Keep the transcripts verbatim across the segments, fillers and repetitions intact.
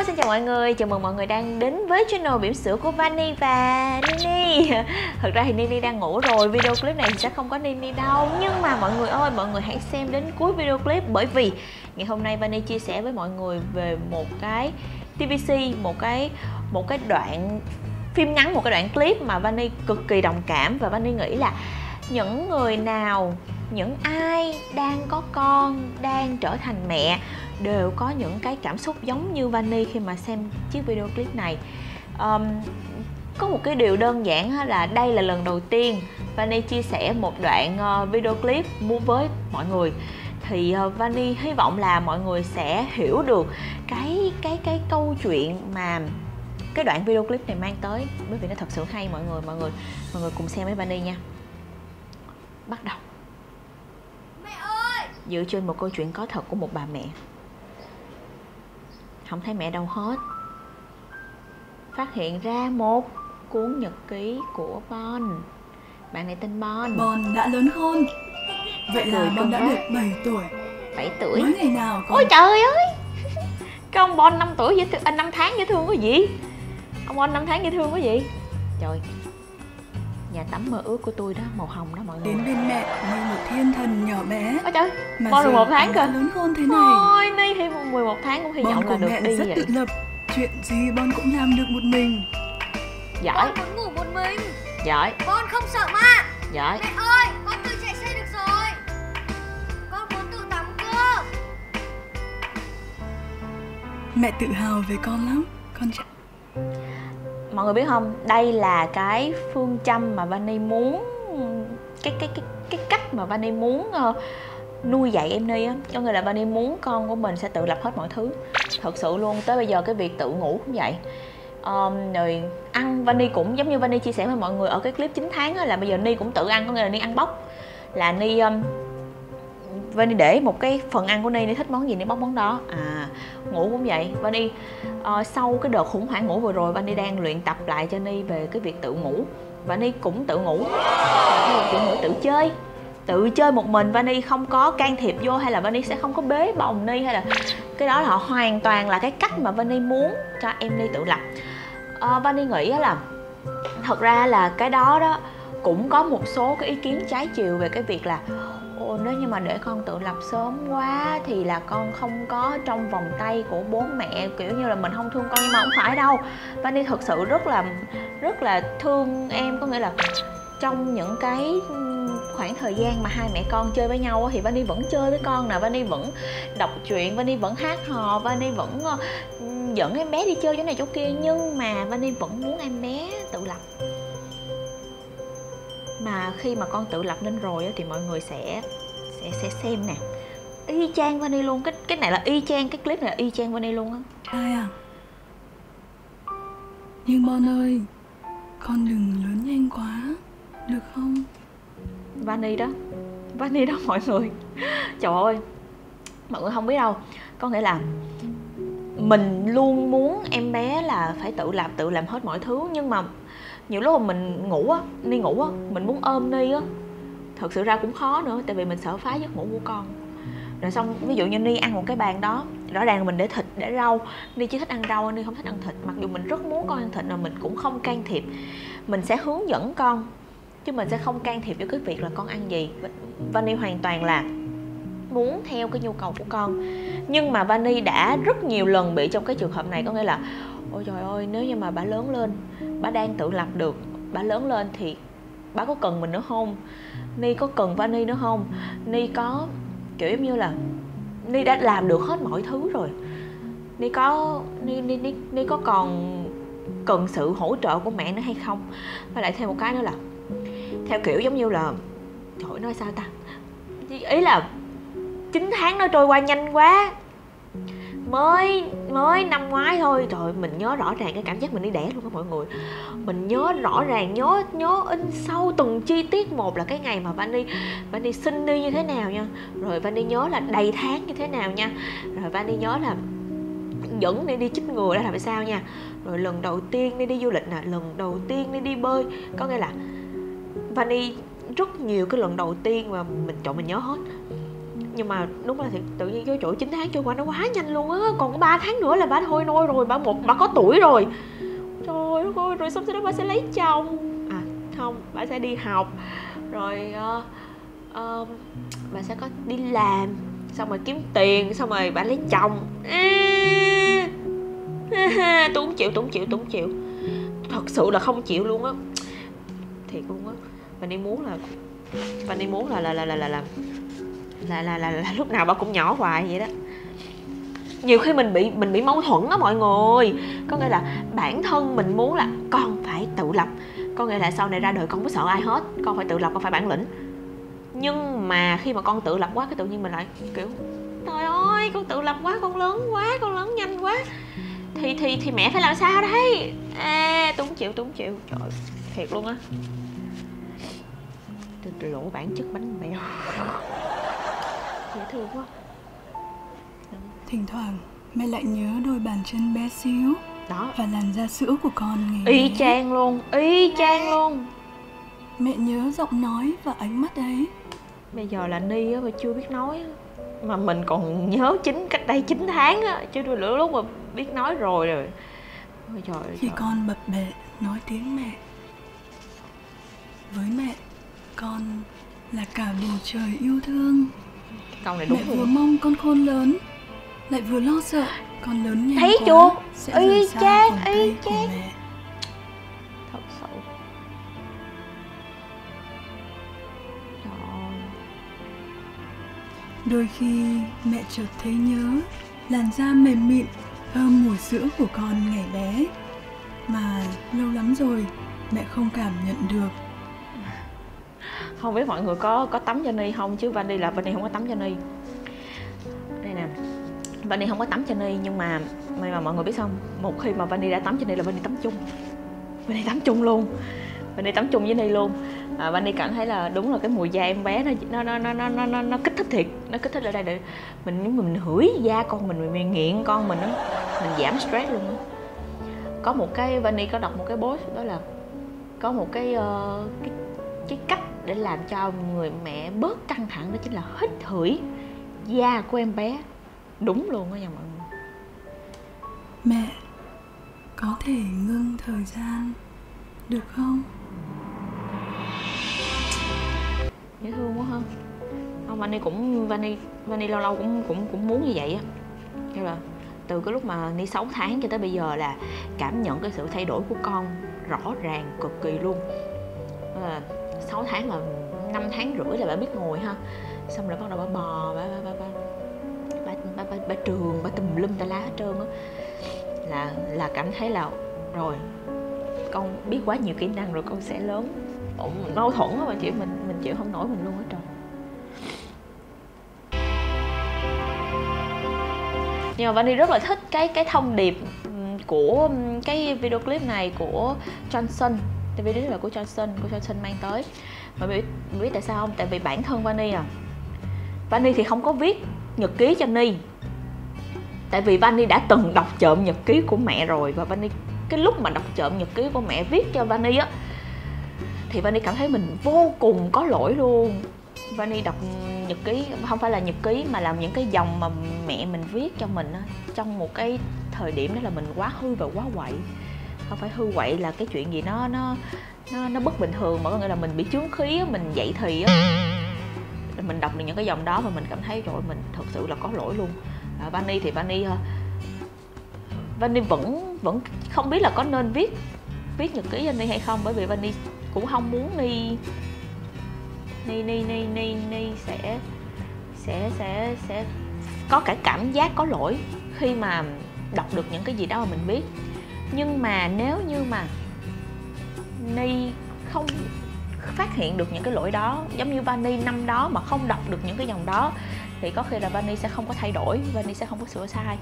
xin chào mọi người, chào mừng mọi người đang đến với channel bỉm sữa của Vani và Nini. Thật ra thì Nini đang ngủ rồi, video clip này thì sẽ không có Nini đâu. Nhưng mà mọi người ơi, mọi người hãy xem đến cuối video clip. Bởi vì ngày hôm nay Vani chia sẻ với mọi người về một cái tê vê xê, một cái một cái đoạn phim ngắn, một cái đoạn clip mà Vani cực kỳ đồng cảm. Và Vani nghĩ là những người nào, những ai đang có con, đang trở thành mẹ đều có những cái cảm xúc giống như Vani khi mà xem chiếc video clip này. um, Có một cái điều đơn giản là đây là lần đầu tiên Vani chia sẻ một đoạn video clip muốn với mọi người. Thì Vani hy vọng là mọi người sẽ hiểu được cái cái cái câu chuyện mà cái đoạn video clip này mang tới, bởi vì nó thật sự hay. Mọi người mọi người mọi người cùng xem với Vani nha. Bắt đầu. Mẹ ơi! Dựa trên một câu chuyện có thật của một bà mẹ. Không thấy mẹ đâu hết. Phát hiện ra một cuốn nhật ký của Bon. Bạn này tên Bon. Bon đã lớn khôn. Vậy là Cười Bon đã quá. được bảy tuổi. bảy tuổi. Mới ngày nào còn... Ôi trời ơi! Cái ông Bon năm tuổi dễ thương, anh năm tháng dễ thương có gì? Ông Bon năm tháng dễ thương có gì? Trời. Nhà tắm mơ ước của tôi đó, màu hồng đó mọi người. Đến bên mẹ như một thiên thần nhỏ bé. Ôi trời, Mà Bon giờ mười một tháng Bon kìa. đã lớn khôn thế này. Ôi, Ni thì mười một tháng cũng hy Bon vọng của là được mẹ đi rất vậy. tự lập. Chuyện gì Bon cũng làm được một mình. Giỏi, Con muốn ngủ một mình. giỏi, Con không sợ ma. giỏi. Mẹ ơi, con tự chạy xe được rồi. Con muốn tự tắm cơ. Mẹ tự hào về con lắm. Con trai. Mọi người biết không, đây là cái phương châm mà Vani muốn, cái cái cái cái cách mà Vani muốn uh, nuôi dạy em Ni á. Có nghĩa là Vani muốn con của mình sẽ tự lập hết mọi thứ. Thật sự luôn, tới bây giờ cái việc tự ngủ cũng vậy. Um, rồi ăn, Vani cũng giống như Vani chia sẻ với mọi người ở cái clip chín tháng á, là bây giờ Ni cũng tự ăn. Có nghĩa là Ni ăn bóc. Là Ni um, Vani để một cái phần ăn của Ni, Ni thích món gì Ni bóc món đó. À, ngủ cũng vậy. Vani uh, sau cái đợt khủng hoảng ngủ vừa rồi, Vani đang luyện tập lại cho Ni về cái việc tự ngủ. Và Ni cũng tự ngủ. Và kiểu ngủ tự chơi, tự chơi một mình. Vani không có can thiệp vô, hay là Vani sẽ không có bế bồng Ni, hay là cái đó là họ hoàn toàn là cái cách mà Vani muốn cho em Ni tự lập. uh, Vani nghĩ là thật ra là cái đó đó cũng có một số cái ý kiến trái chiều về cái việc là ồ, nếu như mà để con tự lập sớm quá thì là con không có trong vòng tay của bố mẹ, kiểu như là mình không thương con. Nhưng mà không phải đâu, Vani thật sự rất là rất là thương em. Có nghĩa là trong những cái khoảng thời gian mà hai mẹ con chơi với nhau thì Vani vẫn chơi với con nè, Vani vẫn đọc truyện, Vani vẫn hát hò, Vani vẫn dẫn em bé đi chơi chỗ này chỗ kia. Nhưng mà Vani vẫn muốn em bé tự lập. Mà khi mà con tự lập nên rồi thì mọi người sẽ sẽ sẽ xem nè, y chang Vani luôn. Cái cái này là y chang, cái clip này là y chang Vani luôn á. Ai à? Nhưng Bon ơi, con đừng lớn nhanh quá, được không? Vani đó, Vani đó mọi người. Trời ơi, mọi người không biết đâu. Có nghĩa là mình luôn muốn em bé là phải tự lập, tự làm hết mọi thứ. Nhưng mà nhiều lúc mà mình ngủ á, Ni ngủ á, mình muốn ôm Ni á, thật sự ra cũng khó nữa. Tại vì mình sợ phá giấc ngủ của con. Rồi xong ví dụ như Ni ăn một cái bàn đó, rõ ràng là mình để thịt, để rau, Ni chỉ thích ăn rau, Ni không thích ăn thịt. Mặc dù mình rất muốn con ăn thịt, mà mình cũng không can thiệp. Mình sẽ hướng dẫn con, chứ mình sẽ không can thiệp vô cái việc là con ăn gì. Vani hoàn toàn là muốn theo cái nhu cầu của con. Nhưng mà Vani đã rất nhiều lần bị trong cái trường hợp này. Có nghĩa là ôi trời ơi, nếu như mà bà lớn lên, bà đang tự lập được, bà lớn lên thì bà có cần mình nữa không? Ni có cần Vani nữa không? Ni có kiểu giống như là Ni đã làm được hết mọi thứ rồi. Ni có Ni, Ni, Ni, Ni có còn cần sự hỗ trợ của mẹ nữa hay không? Và lại thêm một cái nữa là theo kiểu giống như là, trời, nói sao ta, ý là chín tháng nó trôi qua nhanh quá. Mới mới năm ngoái thôi. Trời, mình nhớ rõ ràng cái cảm giác mình đi đẻ luôn á mọi người. Mình nhớ rõ ràng, nhớ nhớ in sâu từng chi tiết một, là cái ngày mà Vani Vani sinh đi như thế nào nha. Rồi Vani nhớ là đầy tháng như thế nào nha. Rồi Vani nhớ là dẫn đi đi chích ngừa đã làm sao nha. Rồi lần đầu tiên đi đi du lịch nè, lần đầu tiên đi đi bơi. Có nghĩa là Vani rất nhiều cái lần đầu tiên mà mình chọn mình nhớ hết. Nhưng mà đúng là thì tự nhiên cái chỗ chín tháng trôi qua nó quá nhanh luôn á. Còn có ba tháng nữa là bà thôi nôi rồi, bà một bà có tuổi rồi. Trời đất ơi, rồi xong sau đó bà sẽ lấy chồng. À không, bà sẽ đi học. Rồi uh, uh, bà sẽ có đi làm, xong rồi kiếm tiền, xong rồi bà lấy chồng. à, Tôi không chịu, tôi không chịu, tôi không chịu. Thật sự là không chịu luôn á. Thiệt luôn á. Bà đi muốn là Bà đi muốn là là là là là là là là, là, là lúc nào bà cũng nhỏ hoài vậy đó. Nhiều khi mình bị mình bị mâu thuẫn á mọi người. Có nghĩa là bản thân mình muốn là con phải tự lập, có nghĩa là sau này ra đời con không có sợ ai hết, con phải tự lập, con phải bản lĩnh. Nhưng mà khi mà con tự lập quá, cái tự nhiên mình lại kiểu trời ơi, con tự lập quá, con lớn quá, con lớn nhanh quá, thì thì thì mẹ phải làm sao đây? À, tôi không chịu, tôi không chịu. Trời ơi, thiệt luôn á. Lỗ bản chất bánh bèo. Dễ thương quá. Thỉnh thoảng mẹ lại nhớ đôi bàn chân bé xíu Đó. và làn da sữa của con ngày Y bé. chang luôn, y chang luôn. Mẹ nhớ giọng nói và ánh mắt ấy. Bây giờ là Ni á, mà chưa biết nói á. Mà mình còn nhớ chính cách đây chín tháng á, chứ đôi lúc mà biết nói rồi rồi. Ôi trời ơi, Khi trời. con bập bẹ nói tiếng mẹ. Với mẹ, con là cả bầu trời yêu thương. Câu này đúng Mẹ luôn. vừa mong con khôn lớn, lại vừa lo sợ con lớn nhanh Thấy quá chưa? sẽ Y rời xa chang, vòng y tay của chang. mẹ. Thật sự. Trời ơi. Đôi khi mẹ chợt thấy nhớ làn da mềm mịn thơm mùi sữa của con ngày bé, mà lâu lắm rồi mẹ không cảm nhận được. Không biết mọi người có có tắm cho Ni không, chứ Vani là Vani không có tắm cho Ni. Đây nè, Vani không có tắm cho Ni, nhưng mà nhưng mà mọi người biết sao không? Một khi mà Vani đã tắm cho Ni là Vani tắm chung. Vani tắm chung luôn. Vani tắm chung với Ni luôn. À, Vani cảm thấy là đúng là cái mùi da em bé nó nó nó nó nó nó, nó kích thích thiệt, nó kích thích ở đây để mình mình hửi da con mình, mình nghiện con mình á, mình giảm stress luôn á. Có một cái Vani có đọc một cái post đó là có một cái uh, cái cái cách để làm cho người mẹ bớt căng thẳng, đó chính là hít hửi da của em bé. Đúng luôn đó nha mọi người. Mẹ có thể ngưng thời gian được không? Dễ thương quá ha. Không, Vani cũng Vani Vani lâu lâu cũng cũng cũng muốn như vậy á. Như là từ cái lúc mà Ni sáu tháng cho tới bây giờ là cảm nhận cái sự thay đổi của con rõ ràng cực kỳ luôn. À, sáu tháng là năm tháng rưỡi là bà biết ngồi ha, xong rồi bắt đầu bà bò, bà bà bà bà, bà, bà, bà trường, bà tùm lum tà lá hết trơn á, là là cảm thấy là rồi con biết quá nhiều kỹ năng rồi, con sẽ lớn. Mâu thuẫn á mà chịu, mình mình chịu không nổi mình luôn hết trời. Nhưng mà Vani rất là thích cái cái thông điệp của cái video clip này của Johnson. Tại vì đó là của Johnson, của Johnson mang tới. Mà biết, biết tại sao không? Tại vì bản thân Vani à Vani thì không có viết nhật ký cho Ni. Tại vì Vani đã từng đọc trộm nhật ký của mẹ rồi. Và Vani, cái lúc mà đọc trộm nhật ký của mẹ viết cho Vani á, thì Vani cảm thấy mình vô cùng có lỗi luôn. Vani đọc nhật ký, không phải là nhật ký mà là những cái dòng mà mẹ mình viết cho mình á, trong một cái thời điểm đó là mình quá hư và quá quậy. Không phải hư quậy là cái chuyện gì nó nó nó, nó bất bình thường, mà có nghĩa là mình bị chướng khí á, mình dậy thì á. Mình đọc được những cái dòng đó và mình cảm thấy rồi mình thật sự là có lỗi luôn. À, Vani thì Vani Vani vẫn vẫn không biết là có nên viết viết nhật ký cho Ni hay không, bởi vì Vani cũng không muốn Ni Ni Ni Ni Ni Ni sẽ sẽ sẽ sẽ có cả cảm giác có lỗi khi mà đọc được những cái gì đó mà mình biết. Nhưng mà nếu như mà Ni không phát hiện được những cái lỗi đó, giống như Vani năm đó mà không đọc được những cái dòng đó, thì có khi là Vani sẽ không có thay đổi, Vani sẽ không có sửa sai.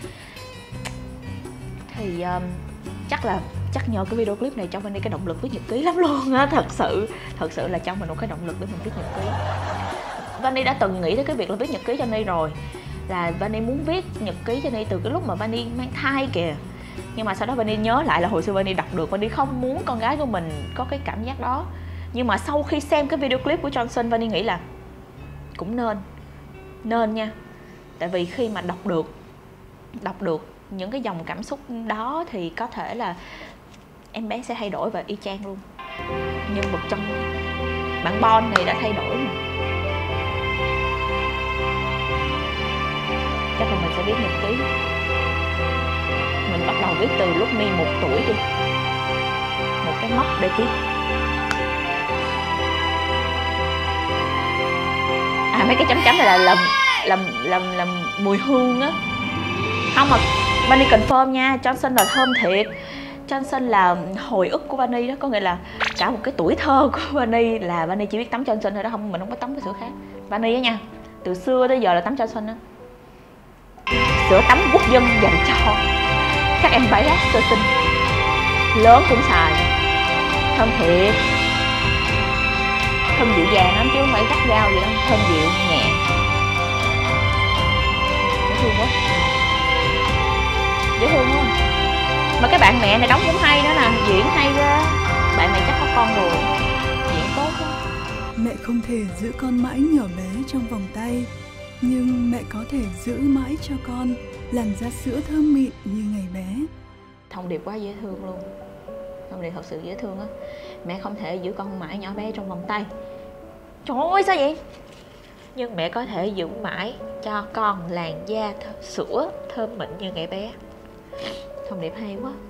Thì um, chắc là chắc nhờ cái video clip này cho Vani cái động lực viết nhật ký lắm luôn á. Thật sự thật sự là cho mình một cái động lực để mình viết nhật ký. Vani đã từng nghĩ tới cái việc là viết nhật ký cho Ni rồi, là Vani muốn viết nhật ký cho Ni từ cái lúc mà Vani mang thai kìa. Nhưng mà sau đó Vani nhớ lại là hồi xưa Vani đọc được, Vani không muốn con gái của mình có cái cảm giác đó. Nhưng mà sau khi xem cái video clip của Johnson, Vani nghĩ là cũng nên Nên nha. Tại vì khi mà đọc được Đọc được những cái dòng cảm xúc đó thì có thể là em bé sẽ thay đổi và y chang luôn. Nhân vật trong bạn Bon này đã thay đổi rồi. Chắc là mình sẽ viết nhật ký. Mình bắt đầu viết từ lúc Mi một tuổi đi, một cái mốc để viết. À, mấy cái chấm chấm này là làm làm làm làm mùi hương á. Không mà Bunny confirm nha, Johnson là thơm thiệt. Johnson là hồi ức của Bunny đó, có nghĩa là cả một cái tuổi thơ của Bunny là Bunny chỉ biết tắm Johnson thôi đó, không, mình không có tắm cái sữa khác. Bunny á nha, từ xưa tới giờ là tắm Johnson đó. Sữa tắm quốc dân dành cho các em bé sơ sinh, lớn cũng xài. Thơm thiệt, thơm dịu dàng lắm chứ không phải gắt gao gì đâu, thơm dịu nhẹ, dễ thương quá, dễ thương không? Mà cái bạn mẹ này đóng cũng hay đó nè, diễn hay ghê. Bạn này chắc có con rồi, diễn tốt quá. Mẹ không thể giữ con mãi nhỏ bé trong vòng tay, nhưng mẹ có thể giữ mãi cho con làn da sữa thơm mịn như ngày bé. Thông điệp quá dễ thương luôn. Thông điệp thật sự dễ thương á. Mẹ không thể giữ con mãi nhỏ bé trong vòng tay. Trời ơi sao vậy? Nhưng mẹ có thể giữ mãi cho con làn da th- sữa thơm mịn như ngày bé. Thông điệp hay quá.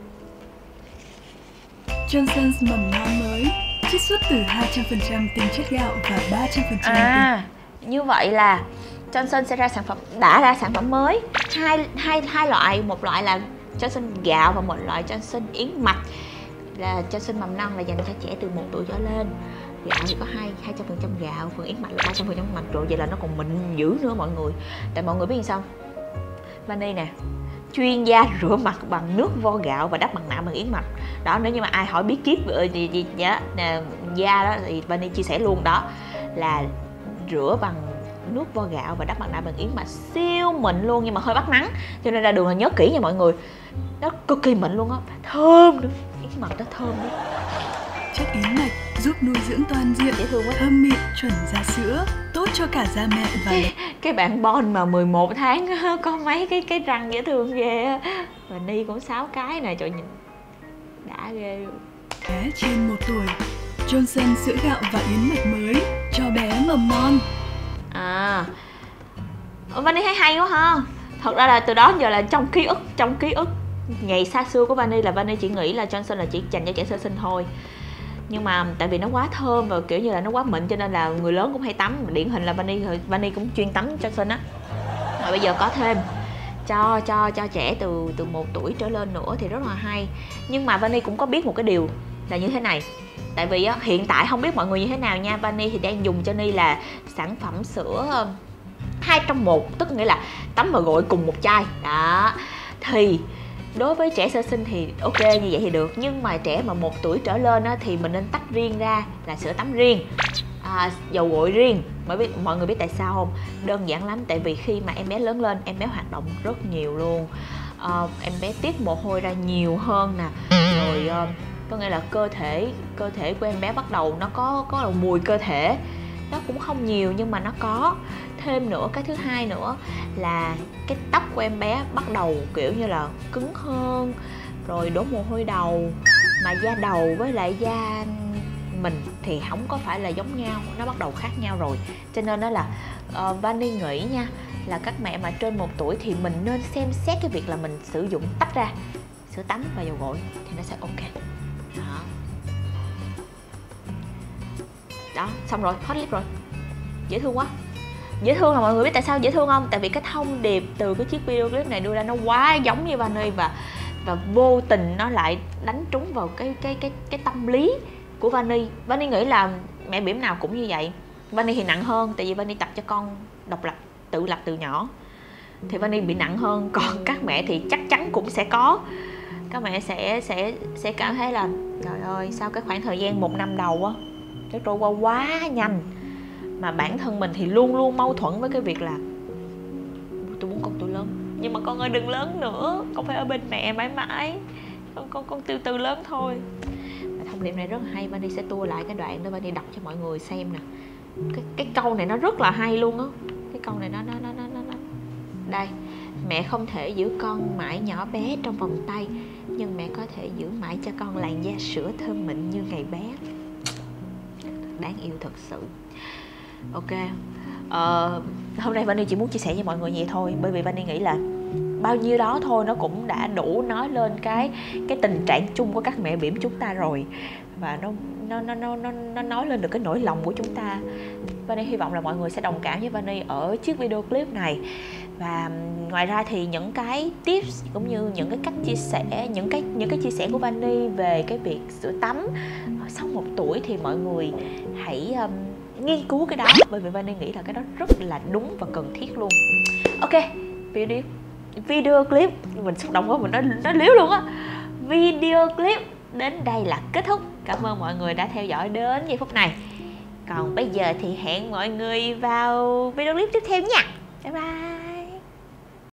Johnson's mầm non mới chiết xuất từ hai trăm phần trăm tinh chất gạo và ba trăm phần trăm À, như vậy là Johnson sẽ ra sản phẩm, đã ra sản phẩm mới, hai hai hai loại, một loại là Johnson gạo và một loại Johnson yến mạch. Là Johnson mầm non là dành cho trẻ từ một tuổi trở lên. Gạo thì có hai hai trăm phần trăm gạo, phần yến mạch là ba trăm phần trăm mạch rồi, vậy là nó còn mịn dữ nữa mọi người. Tại mọi người biết sao? Bunny nè, chuyên gia rửa mặt bằng nước vo gạo và đắp mặt nạ bằng yến mạch. Đó, nếu như mà ai hỏi bí kíp gì gì nhá, da đó thì Bunny chia sẻ luôn đó, là rửa bằng nước vo gạo và đắp mặt nạ bằng yến mạch siêu mịn luôn, nhưng mà hơi bắt nắng cho nên ra đường là nhớ kỹ nha mọi người. Nó cực kỳ mịn luôn á, thơm nữa, yến mạch nó thơm nữa. Chất yến mạch giúp nuôi dưỡng toàn diện, Dễ thương quá. thơm mịn, chuẩn da sữa, tốt cho cả da mẹ và cái, cái bạn Bon mà mười một tháng có mấy cái cái răng dễ thương ghê á. Và Ni cũng sáu cái nè, trời nhìn đã ghê luôn. bé trên một tuổi. Johnson sữa gạo và yến mạch mới cho bé mầm non. À, Vani thấy hay quá ha. Thật ra là từ đó giờ là trong ký ức, trong ký ức ngày xa xưa của Vani là Vani chỉ nghĩ là Johnson là chỉ dành cho trẻ sơ sinh thôi. Nhưng mà tại vì nó quá thơm và kiểu như là nó quá mịn cho nên là người lớn cũng hay tắm. Điển hình là Vani, Vani cũng chuyên tắm Johnson á. Rồi bây giờ có thêm cho cho cho trẻ từ từ một tuổi trở lên nữa thì rất là hay. Nhưng mà Vani cũng có biết một cái điều là như thế này. Tại vì á, hiện tại không biết mọi người như thế nào nha, Vani thì đang dùng cho Ni là sản phẩm sữa hai trong một, tức nghĩa là tắm và gội cùng một chai đó. Thì đối với trẻ sơ sinh thì ok như vậy thì được, nhưng mà trẻ mà một tuổi trở lên á, thì mình nên tách riêng ra là sữa tắm riêng, à, dầu gội riêng. Mọi biết mọi người biết tại sao không? Đơn giản lắm, tại vì khi mà em bé lớn lên em bé hoạt động rất nhiều luôn, à, em bé tiết mồ hôi ra nhiều hơn nè, rồi uh, có nghĩa là cơ thể cơ thể của em bé bắt đầu nó có có là mùi cơ thể, nó cũng không nhiều nhưng mà nó có. Thêm nữa, cái thứ hai nữa là cái tóc của em bé bắt đầu kiểu như là cứng hơn, rồi đổ mồ hôi đầu. Mà da đầu với lại da mình thì không có phải là giống nhau, nó bắt đầu khác nhau rồi. Cho nên đó là uh, Vani nghĩ nha, là các mẹ mà trên một tuổi thì mình nên xem xét cái việc là mình sử dụng tách ra sữa tắm và dầu gội thì nó sẽ ok. Đó, đó xong rồi, hot clip rồi, dễ thương quá. Dễ thương là mọi người biết tại sao dễ thương không? Tại vì cái thông điệp từ cái chiếc video clip này đưa ra nó quá giống như Vani, và và vô tình nó lại đánh trúng vào cái cái cái cái tâm lý của Vani. Vani nghĩ là mẹ bỉm nào cũng như vậy. Vani thì nặng hơn, tại vì Vani tập cho con độc lập, tự lập từ nhỏ, thì Vani bị nặng hơn. Còn các mẹ thì chắc chắn cũng sẽ có. Các mẹ sẽ sẽ sẽ cảm thấy là trời ơi, sao cái khoảng thời gian một năm đầu á nó trôi qua quá nhanh. Mà bản thân mình thì luôn luôn mâu thuẫn với cái việc là tôi muốn con tôi lớn, nhưng mà con ơi đừng lớn nữa, con phải ở bên mẹ mãi mãi, con con con từ từ lớn thôi. Và thông điệp này rất là hay. Vani sẽ tua lại cái đoạn đó, Vani đọc cho mọi người xem nè. Cái, cái câu này nó rất là hay luôn á. Cái cái câu này nó nó nó nó nó đây: mẹ không thể giữ con mãi nhỏ bé trong vòng tay, nhưng mẹ có thể giữ mãi cho con làn da sữa thơm mịn như ngày bé. Đáng yêu thật sự. Ok, ờ, hôm nay Vani chỉ muốn chia sẻ với mọi người vậy thôi, bởi vì Vani nghĩ là bao nhiêu đó thôi nó cũng đã đủ nói lên cái cái tình trạng chung của các mẹ bỉm chúng ta rồi, và nó nó nó nó nó, nó nói lên được cái nỗi lòng của chúng ta. Vani hy vọng là mọi người sẽ đồng cảm với Vani ở chiếc video clip này. Và ngoài ra thì những cái tips cũng như những cái cách chia sẻ, những cái những cái chia sẻ của Vani về cái việc sữa tắm sau một tuổi thì mọi người hãy um, nghiên cứu cái đó, bởi vì Vani nghĩ là cái đó rất là đúng và cần thiết luôn. Ok, video video clip mình xúc động quá, mình nói nói liếu luôn á. Video clip đến đây là kết thúc. Cảm ơn mọi người đã theo dõi đến giây phút này. Còn bây giờ thì hẹn mọi người vào video clip tiếp theo nha. Bye bye.